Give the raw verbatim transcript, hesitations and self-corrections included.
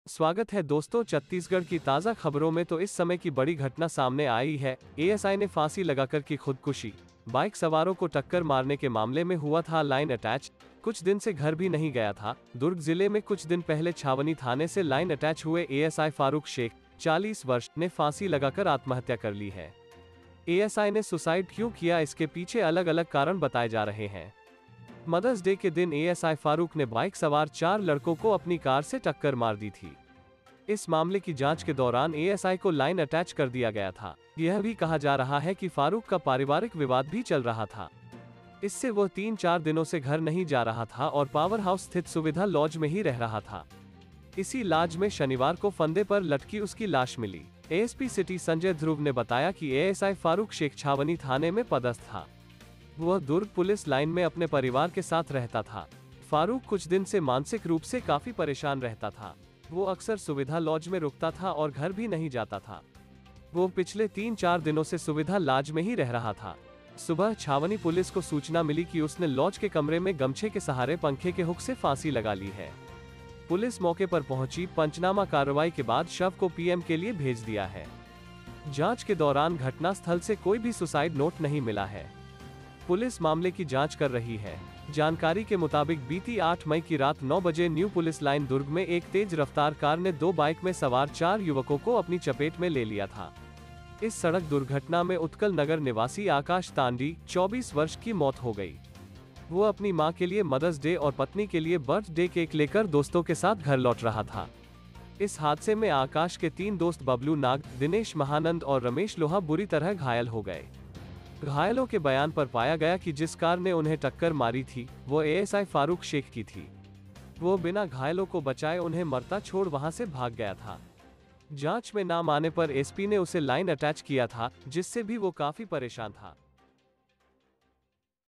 स्वागत है दोस्तों छत्तीसगढ़ की ताज़ा खबरों में। तो इस समय की बड़ी घटना सामने आई है। एएसआई ने फांसी लगाकर की खुदकुशी। बाइक सवारों को टक्कर मारने के मामले में हुआ था लाइन अटैच। कुछ दिन से घर भी नहीं गया था। दुर्ग जिले में कुछ दिन पहले छावनी थाने से लाइन अटैच हुए एएसआई फारूक शेख, चालीस वर्ष, ने फांसी लगाकर आत्महत्या कर ली है। एएसआई ने सुसाइड क्यों किया, इसके पीछे अलग अलग कारण बताए जा रहे हैं। मदर्स डे के दिन एएसआई फारूक ने बाइक सवार चार लड़कों को अपनी कार से टक्कर मार दी थी। इस मामले की जांच के दौरान एएसआई को लाइन अटैच कर दिया गया था। यह भी कहा जा रहा है कि फारूक का पारिवारिक विवाद भी चल रहा था। इससे वो तीन चार दिनों से घर नहीं जा रहा था और पावर हाउस स्थित सुविधा लॉज में ही रह रहा था। इसी लॉज में शनिवार को फंदे पर लटकी उसकी लाश मिली। एएसपी सिटी संजय ध्रुव ने बताया कि एएसआई फारूक शेख छावनी थाने में पदस्थ था। वह दुर्ग पुलिस लाइन में अपने परिवार के साथ रहता था। फारूक कुछ दिन से मानसिक रूप से काफी परेशान रहता था। वो अक्सर सुविधा लॉज में रुकता था और घर भी नहीं जाता था। वो पिछले तीन चार दिनों से सुविधा लॉज में ही रह रहा था। सुबह छावनी पुलिस को सूचना मिली कि उसने लॉज के कमरे में गमछे के सहारे पंखे के हुक से फांसी लगा ली है। पुलिस मौके पर पहुंची। पंचनामा कार्रवाई के बाद शव को पीएम के लिए भेज दिया है। जांच के दौरान घटनास्थल से कोई भी सुसाइड नोट नहीं मिला है। पुलिस मामले की जांच कर रही है। जानकारी के मुताबिक बीती आठ मई की रात नौ बजे न्यू पुलिस लाइन दुर्ग में एक तेज रफ्तार कार ने दो बाइक में सवार चार युवकों को अपनी चपेट में ले लिया था। इस सड़क दुर्घटना में उत्कल नगर निवासी आकाश तांडी, चौबीस वर्ष की मौत हो गई। वो अपनी मां के लिए मदर्स डे और पत्नी के लिए बर्थडे केक लेकर दोस्तों के साथ घर लौट रहा था। इस हादसे में आकाश के तीन दोस्त बबलू नाग, दिनेश महानंद और रमेश लोहा बुरी तरह घायल हो गए। घायलों के बयान पर पाया गया कि जिस कार ने उन्हें टक्कर मारी थी वो एएसआई फारूक शेख की थी। वो बिना घायलों को बचाए उन्हें मरता छोड़ वहां से भाग गया था। जांच में नाम आने पर एसपी ने उसे लाइन अटैच किया था, जिससे भी वो काफी परेशान था।